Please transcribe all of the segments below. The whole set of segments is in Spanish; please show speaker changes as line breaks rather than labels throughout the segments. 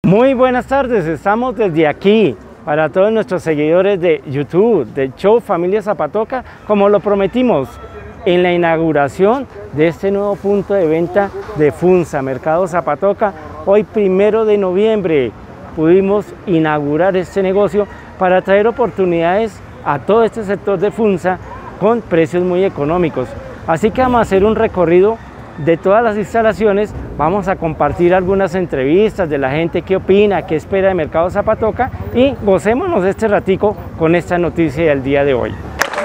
Muy buenas tardes, estamos desde aquí para todos nuestros seguidores de YouTube, del show Familia Zapatoca, como lo prometimos, en la inauguración de este nuevo punto de venta de Funza, Mercado Zapatoca. Hoy 1 de noviembre pudimos inaugurar este negocio para traer oportunidades a todo este sector de Funza con precios muy económicos. Así que vamos a hacer un recorrido de todas las instalaciones, vamos a compartir algunas entrevistas de la gente, qué opina, qué espera de Mercado Zapatoca y gocémonos este ratico con esta noticia del día de hoy.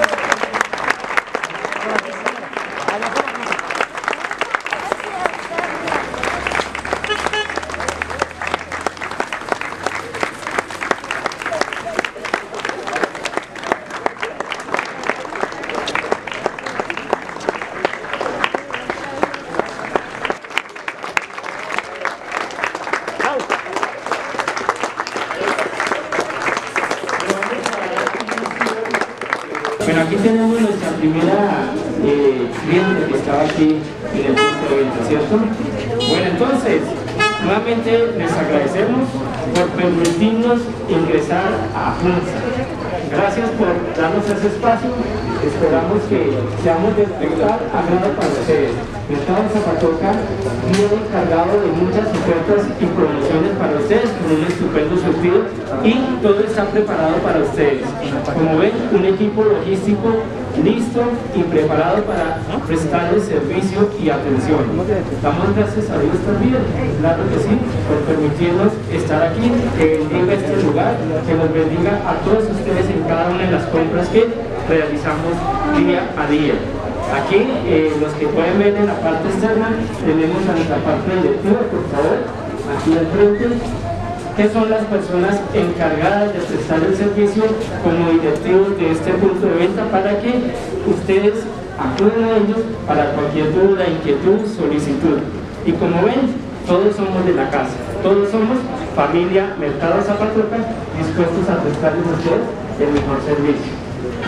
Bueno, aquí tenemos nuestra primera cliente que estaba aquí en el punto de venta, ¿cierto? Bueno, entonces, nuevamente les agradecemos por permitirnos ingresar a Funza. Gracias por darnos ese espacio. Esperamos que seamos de total agrado para ustedes. Mercado Zapatoca viene cargado de muchas ofertas y promociones para ustedes con un estupendo surtido y todo está preparado para ustedes. Como ven, un equipo logístico listo y preparado para prestarles servicio y atención. Damos gracias a Dios también, claro que sí, por permitirnos estar aquí, que bendiga este lugar, que nos bendiga a todos ustedes en cada una de las compras que realizamos día a día. Aquí, los que pueden ver en la parte externa, tenemos a nuestra parte directiva, por favor, aquí al frente, que son las personas encargadas de prestar el servicio como directivos de este punto de venta para que ustedes acuden a ellos para cualquier duda, inquietud, solicitud. Y como ven, todos somos de la casa, todos somos familia Mercado Zapatoca, dispuestos a prestarles a ustedes el mejor servicio.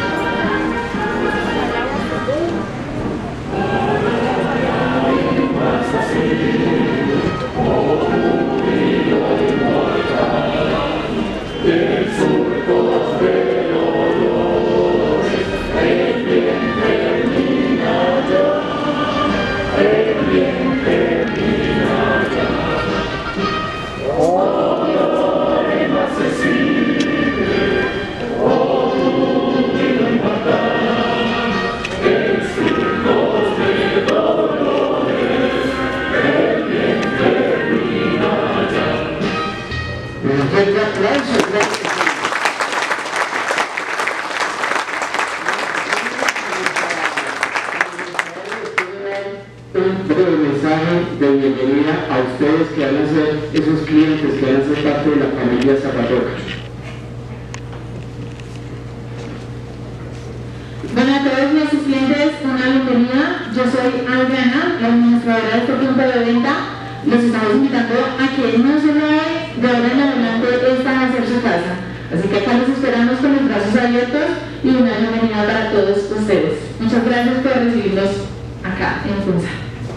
Un breve mensaje de bienvenida a ustedes que van a ser esos clientes que van a ser parte de la familia Zapatoca.
Bueno, a todos nuestros clientes, una bienvenida. Yo soy Adriana, la administradora de este punto de venta. Los estamos invitando a que no solo de ahora en adelante esta va a ser su casa. Así que acá los esperamos con los brazos abiertos y una bienvenida para todos ustedes. Muchas gracias por recibirnos acá en Funza.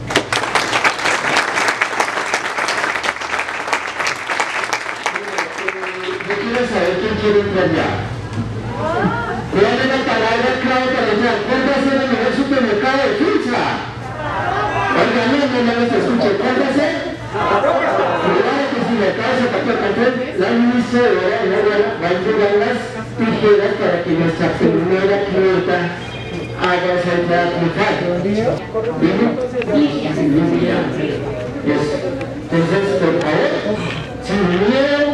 Yo quiero saber quién quiere entrar ya. ¿Cuál es la palabra clave para entrar? ¿Cuál va a ser el mejor supermercado de Funza? Oiga, no los escuché. ¿Cuál va a ser? Claro que sí, Mercado Zapatoca. Entonces, la administradora va a entregar las tijeras para que nuestra primera clienta haga esa entrada triunfal. ¿Bien? Entonces, por favor, sin miedo.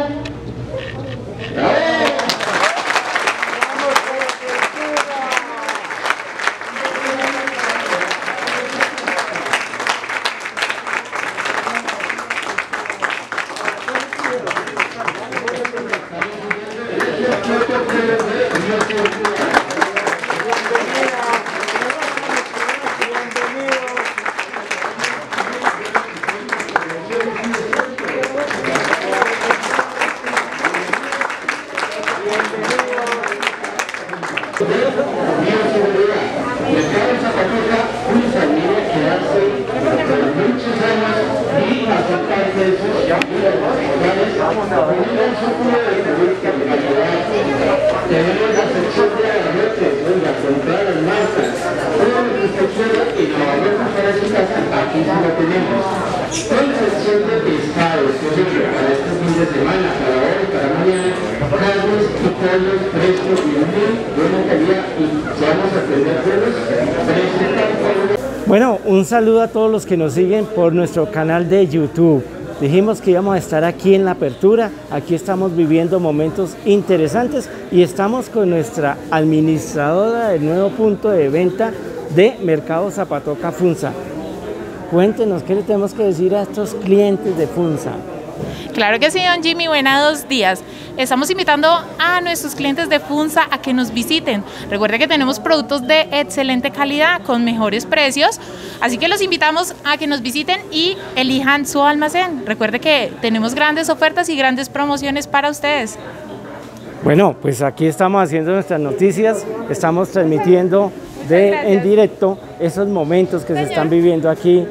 Mercado Zapatoca, una familia que hace muchos años y hace parte de eso. Tenemos la sección de abarrotes, oiga, comprar las marcas, todo lo que usted quiera y lo vamos a hacer a su casa, aquí sí lo tenemos. Toda la sección de pescados, por ejemplo, para este fin de semana, para hoy, para mañana, carnes y pollos frescos y muy buena calidad y vamos a tener vuelos frescos.
Bueno, un saludo a todos los que nos siguen por nuestro canal de YouTube. Dijimos que íbamos a estar aquí en la apertura, aquí estamos viviendo momentos interesantes y estamos con nuestra administradora del nuevo punto de venta de Mercado Zapatoca Funza. Cuéntenos, ¿qué le tenemos que decir a estos clientes de Funza?
Claro que sí, don Jimmy, buenos días. Estamos invitando a nuestros clientes de Funza a que nos visiten. Recuerde que tenemos productos de excelente calidad con mejores precios, así que los invitamos a que nos visiten y elijan su almacén. Recuerde que tenemos grandes ofertas y grandes promociones para ustedes.
Bueno, pues aquí estamos haciendo nuestras noticias, estamos transmitiendo en directo esos momentos que se están viviendo aquí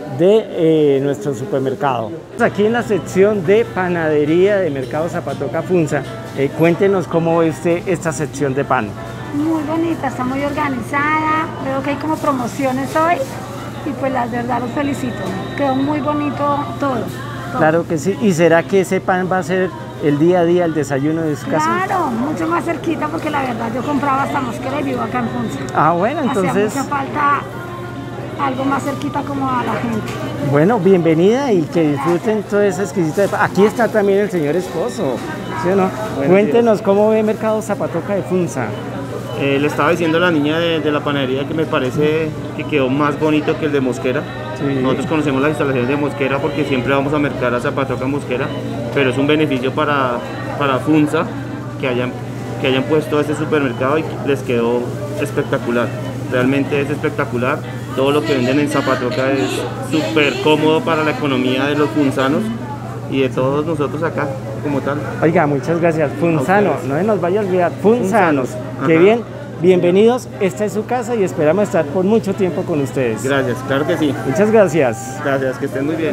de nuestro supermercado. Aquí en la sección de panadería de Mercado Zapatoca Funza, cuéntenos cómo ve usted esta sección de pan.
Muy bonita, está muy organizada, veo que hay como promociones hoy y pues la verdad los felicito, quedó muy bonito todo.
Claro que sí, ¿y será que ese pan va a ser el día a día, el desayuno de su casa?
Claro, mucho más cerquita porque la verdad yo compraba hasta Mosquera y vivo acá en Funza.
Ah, bueno, entonces...
Hacía mucha falta algo más cerquita como a la gente.
Bueno, bienvenida y que disfruten todo ese exquisito de pan. Aquí está también el señor esposo, ¿sí o no? Cuéntenos cómo ve Mercado Zapatoca de Funza.
Le estaba diciendo a la niña de la panadería que me parece que quedó más bonito que el de Mosquera. Sí. Nosotros conocemos las instalaciones de Mosquera porque siempre vamos a mercar a Zapatoca Mosquera, pero es un beneficio para Funza que hayan puesto este supermercado y les quedó espectacular. Realmente es espectacular. Todo lo que venden en Zapatoca es súper cómodo para la economía de los funzanos y de todos nosotros acá como tal.
Oiga, muchas gracias. Funzanos, no se nos vaya a olvidar, funzanos. Qué bien, bienvenidos. Esta es su casa y esperamos estar por mucho tiempo con ustedes.
Gracias, claro que sí.
Muchas gracias.
Gracias, que estén muy bien.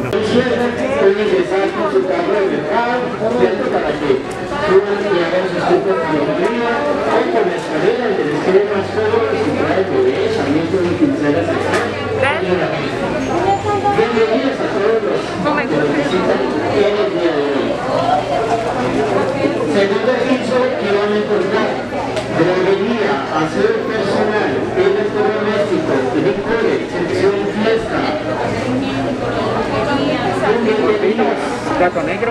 Bienvenidos a todos los que nos visitan en el día de hoy. Segundo piso que van a encontrar droguería, aseo personal, electrodomésticos, licores, sección fiesta. Bienvenidos. Gato negro,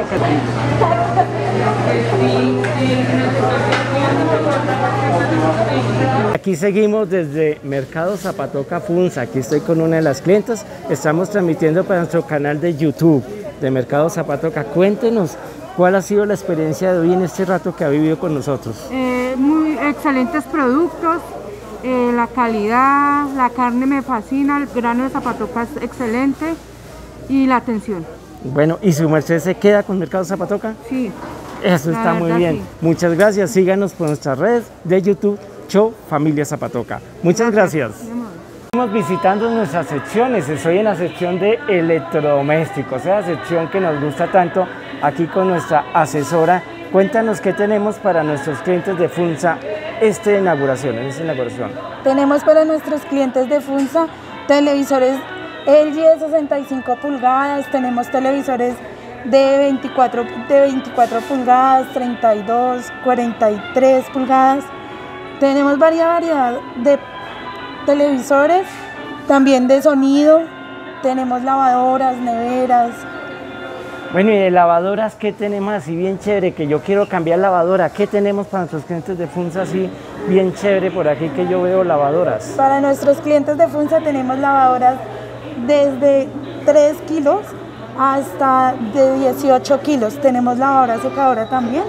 Aquí seguimos desde Mercado Zapatoca Funza. Aquí estoy con una de las clientas. Estamos transmitiendo para nuestro canal de YouTube de Mercado Zapatoca. Cuéntenos cuál ha sido la experiencia de hoy en este rato que ha vivido con nosotros.
Muy excelentes productos, la calidad, la carne me fascina, el grano de Zapatoca es excelente y la atención.
Bueno, ¿y su merced se queda con Mercado Zapatoca?
Sí.
Eso está muy bien. Sí. Muchas gracias. Síganos por nuestras redes de YouTube, Show Familia Zapatoca. Muchas gracias. Estamos visitando nuestras secciones. Estoy en la sección de electrodomésticos, la sección que nos gusta tanto, aquí con nuestra asesora. Cuéntanos qué tenemos para nuestros clientes de Funza en esta inauguración.
Tenemos para nuestros clientes de Funza televisores LG de 65 pulgadas, tenemos televisores de 24 pulgadas, 32, 43 pulgadas. Tenemos variedad de televisores, también de sonido, tenemos lavadoras, neveras.
Bueno, y de lavadoras, ¿qué tenemos así bien chévere? Que yo quiero cambiar lavadora. ¿Qué tenemos para nuestros clientes de Funza así bien chévere por aquí que yo veo lavadoras?
Para nuestros clientes de Funza tenemos lavadoras desde 3 kilos hasta de 18 kilos. Tenemos lavadora secadora también.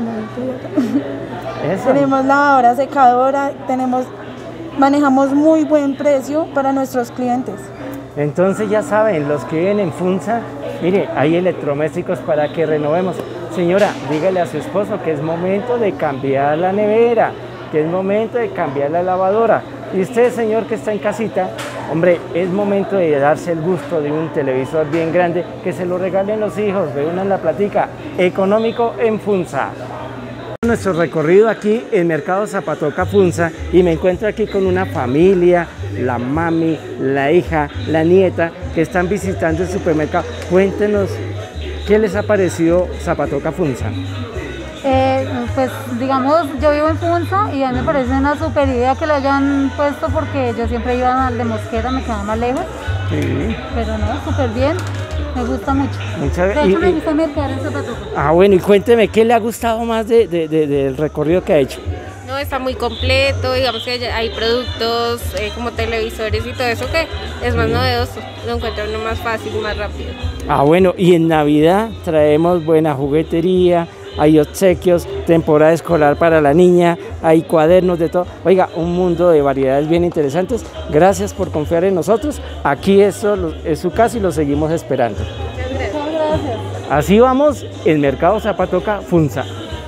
Tenemos lavadora secadora, manejamos muy buen precio para nuestros clientes.
Entonces ya saben, los que viven en Funza, mire, hay electrodomésticos para que renovemos. Señora, dígale a su esposo que es momento de cambiar la nevera, que es momento de cambiar la lavadora. Y usted, señor que está en casita, Hombre, es momento de darse el gusto de un televisor bien grande, que se lo regalen los hijos, reúnan la platica, económico en Funza. Nuestro recorrido aquí en Mercado Zapatoca Funza y me encuentro aquí con una familia, la mami, la hija, la nieta, que están visitando el supermercado. Cuéntenos, ¿qué les ha parecido Zapatoca Funza?
Pues digamos, yo vivo en Funza y a mí me parece una super idea que lo hayan puesto porque yo siempre iba al de Mosquera, me quedaba más lejos. Sí. Pero no, súper bien, me gusta mucho. De hecho, me gusta mercar en Zapatoca.
Ah, bueno, y cuénteme, ¿qué le ha gustado más del recorrido que ha hecho?
No, está muy completo, digamos que hay productos como televisores y todo eso que es más novedoso, lo encuentra uno más fácil, más rápido.
Ah, bueno, y en Navidad traemos buena juguetería, hay obsequios, temporada escolar para la niña, hay cuadernos de todo. Oiga, un mundo de variedades bien interesantes. Gracias por confiar en nosotros. Aquí esto es su casa y lo seguimos esperando.
Muchas gracias.
Así vamos en Mercado Zapatoca Funza.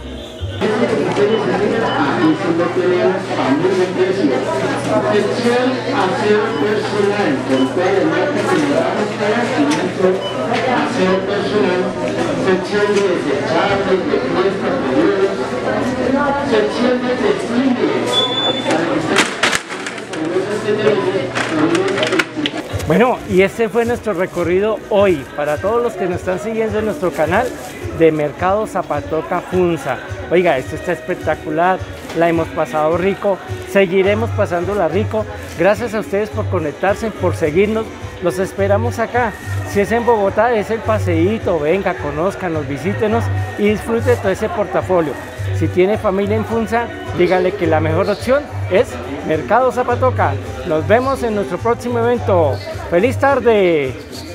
Sección de desechables, de fiestas, periodos, sección de textiles,
Bueno, y este fue nuestro recorrido hoy para todos los que nos están siguiendo en nuestro canal de Mercado Zapatoca Funza. Oiga, esto está espectacular, la hemos pasado rico, seguiremos pasándola rico. Gracias a ustedes por conectarse, por seguirnos. Los esperamos acá. Si es en Bogotá, es el paseíto, venga, conózcanos, visítenos y disfrute todo ese portafolio. Si tiene familia en Funza, dígale que la mejor opción es Mercado Zapatoca. Nos vemos en nuestro próximo evento. ¡Feliz tarde!